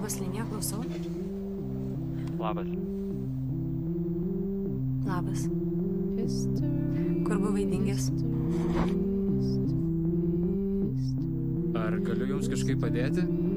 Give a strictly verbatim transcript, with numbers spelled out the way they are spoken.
Labas, linija, klausau. Labas. Labas. Kur buvai dingęs? Ar galiu jums kažkaip padėti?